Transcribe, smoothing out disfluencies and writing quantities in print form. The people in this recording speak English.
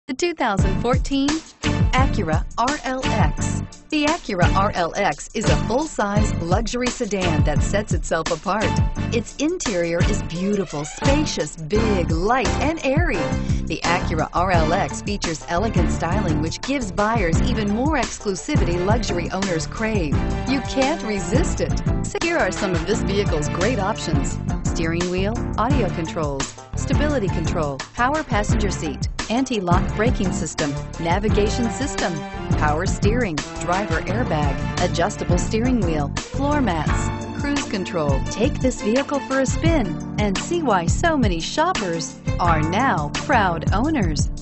The 2014 Acura RLX. The Acura RLX is a full-size luxury sedan that sets itself apart. Its interior is beautiful, spacious, big, light, and airy. The Acura RLX features elegant styling which gives buyers even more exclusivity luxury owners crave. You can't resist it. So here are some of this vehicle's great options: steering wheel audio controls, stability control, power passenger seat, anti-lock braking system, navigation system, power steering, driver airbag, adjustable steering wheel, floor mats, cruise control. Take this vehicle for a spin and see why so many shoppers are now proud owners.